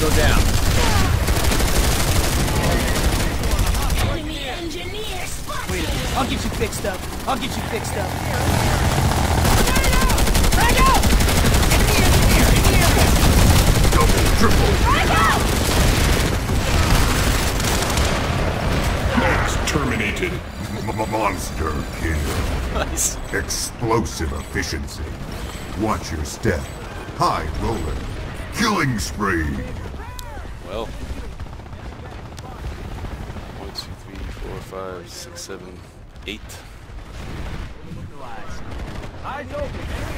go down. Enemy engineer spotted. Wait a minute. I'll get you fixed up. I'll get you fixed up. Frag out! Enemy engineer in the area. Double, triple. Frag out! Exterminated. Monster kill. Nice. Explosive efficiency. Watch your step. High roller. Killing spree. Well. 1, 2, 3, 4, 5, 6, 7, 8. Eyes open.